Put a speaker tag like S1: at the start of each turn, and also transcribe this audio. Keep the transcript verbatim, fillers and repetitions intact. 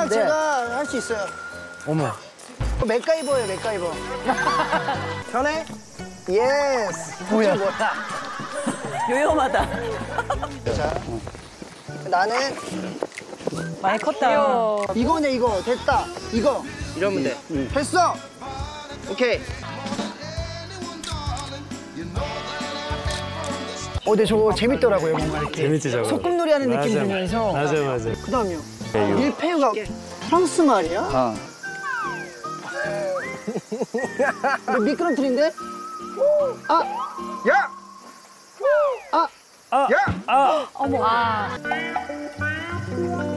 S1: 제가 할 수 있어요.
S2: 어머.
S1: 맥가이버예요, 맥가이버. 편해? 예스.
S2: 뭐야?
S1: 뭐야?
S3: 요염하다.
S1: 자, 나는
S3: 많이 컸다.
S1: 이거네, 이거. 됐다. 이거. 이러면 돼. 됐어. 오케이. 어, 근데 저거 재밌더라고요, 뭔가 이렇게.
S2: 재밌지, 저거.
S1: 소꿉놀이 하는 느낌
S2: 맞아,
S1: 들면서.
S2: 맞아, 맞아.
S1: 그 다음이요.
S2: 에이요.
S1: 밀푀유가 프랑스 말이야?
S2: 어.
S1: 근데 미끄럼틀인데? 아!
S4: 야!
S1: 아!
S2: 아!
S4: 야!
S2: 아!
S3: 어머. 아.